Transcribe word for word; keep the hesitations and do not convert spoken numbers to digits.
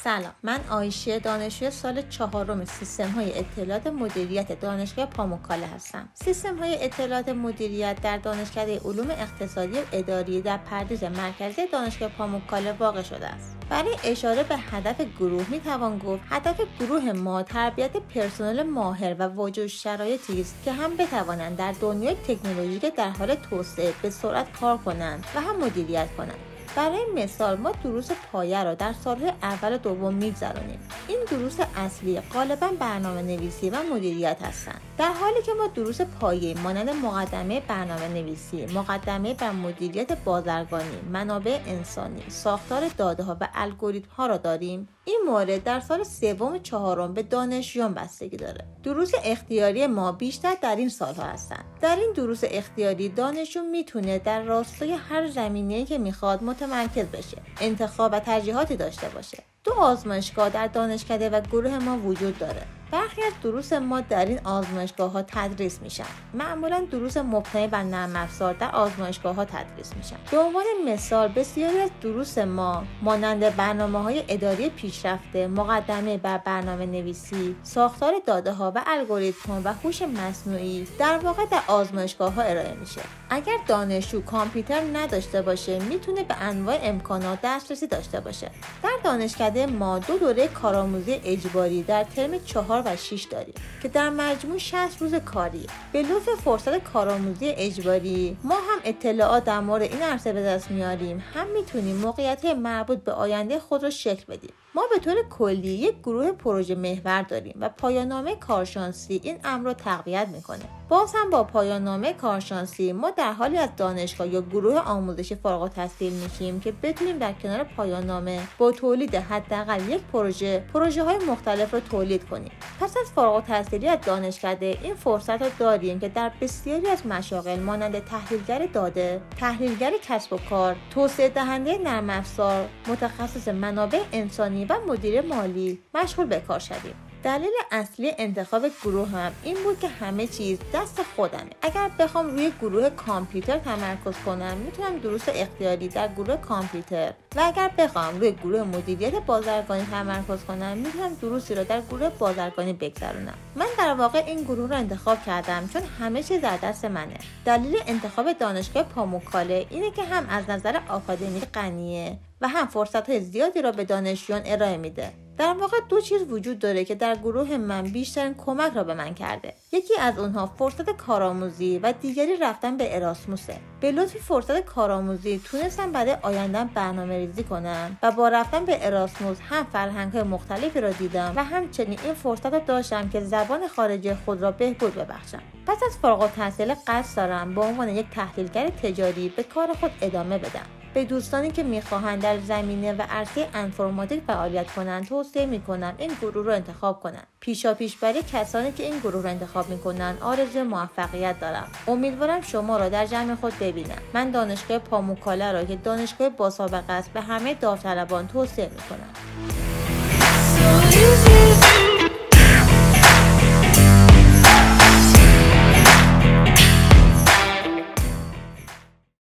سلام، من عایشه، دانشجوی سال چهارم سیستم‌های اطلاعات مدیریت دانشگاه پاموکاله هستم. سیستم‌های اطلاعات مدیریت در دانشکده علوم اقتصادی و اداری در پردیس مرکزی دانشگاه پاموکاله واقع شده است. برای اشاره به هدف گروه میتوان گفت هدف گروه ما تربیت پرسنل ماهر و وجود شرایطی است که هم بتوانند در دنیای تکنولوژیک در حال توسعه به سرعت کار کنند و هم مدیریت کنند. برای مثال ما دروس پایه را در سالهای اول و دوم می‌گذرانیم. این دروس اصلی غالباً برنامه نویسی و مدیریت هستند. در حالی که ما دروس پایه مانند مقدمه برنامه نویسی، مقدمه بر مدیریت بازرگانی، منابع انسانی، ساختار داده‌ها و الگوریتم‌ها را داریم، این مورد در سال سوم و چهارم به دانشجویان بستگی داره. دروس اختیاری ما بیشتر در این سالها هستند. در این دروس اختیاری دانشجو میتونه در راستای هر زمینه‌ای که میخواد متمرکز بشه، انتخاب و ترجیحاتی داشته باشه. دو آزمایشگاه در دانشکده و گروه ما وجود داره. برخی از دروس ما در این آزمایشگاه‌ها تدریس میشن. معمولاً دروس مبتنی بر نرم افزار در آزمایشگاه‌ها تدریس میشن. به عنوان مثال بسیاری از دروس ما مانند برنامه‌های اداری پیشرفته، مقدمه بر برنامه نویسی، ساختار داده‌ها و الگوریتم و هوش مصنوعی در واقع در آزمایشگاه‌ها ارائه میشه. اگر دانشجو کامپیوتر نداشته باشه میتونه به انواع امکانات دسترسی داشته باشه. در دانشکده ما دو دوره کارآموزی اجباری در ترم چهار و شش داریم که در مجموع شصت روز کاریه. به لطف فرصت کارآموزی اجباری ما هم اطلاعات در مورد این عرصه به دست میاریم، هم میتونیم موقعیت مربوط به آینده خود رو شکل بدیم. ما به طور کلی یک گروه پروژه محور داریم و پایان‌نامه کارشناسی این امر رو تقویت میکنه. باز هم با پایان‌نامه کارشناسی ما در حالی از دانشگاه یا گروه آموزشی فارغ التحصیل میشیم که بتونیم در کنار پایان‌نامه با تولید حداقل یک پروژه پروژه‌های مختلف رو تولید کنیم. پس از فارغ التحصیلی از دانشکده این فرصت رو داریم که در بسیاری از مشاغل مانند تحلیلگر داده، تحلیلگر کسب و کار، توسعه دهنده نرم افزار، متخصص منابع انسانی و مدیر مالی مشغول به کار شدیم. دلیل اصلی انتخاب گروه هم این بود که همه چیز دست خودمه. اگر بخوام روی گروه کامپیوتر تمرکز کنم میتونم دروس اختیاری در گروه کامپیوتر و اگر بخوام روی گروه مدیریت بازرگانی تمرکز کنم میتونم دروسی رو در گروه بازرگانی بگذرونم. من در واقع این گروه رو انتخاب کردم چون همه چیز در دست منه. دلیل انتخاب دانشگاه پاموکاله اینه که هم از نظر آکادمیک غنیه و هم فرصت‌های زیادی را به دانشجویان ارائه میده. در واقع دو چیز وجود داره که در گروه من بیشترین کمک را به من کرده. یکی از اونها فرصت کارآموزی و دیگری رفتن به اراسموسه. به لطف فرصت کارآموزی تونستم بعد آینده‌ام برنامه‌ریزی کنم و با رفتن به اراسموس هم فرهنگ‌های مختلفی را دیدم و همچنین این فرصت را داشتم که زبان خارجی خود را بهبود ببخشم. پس از فارغ التحصیل قصد دارم به عنوان یک تحلیلگر تجاری به کار خود ادامه بدم. به دوستانی که میخواهند در زمینه و عرصه انفرماتیک فعالیت کنند توصیه میکنم این گروه رو انتخاب کنند. پیشا پیش برای کسانی که این گروه رو انتخاب میکنن آرزوی موفقیت دارم. امیدوارم شما را در جمع خود ببینم. من دانشگاه پاموکاله را که دانشگاه با سابقه است به همه داوطلبان توصیه میکنم.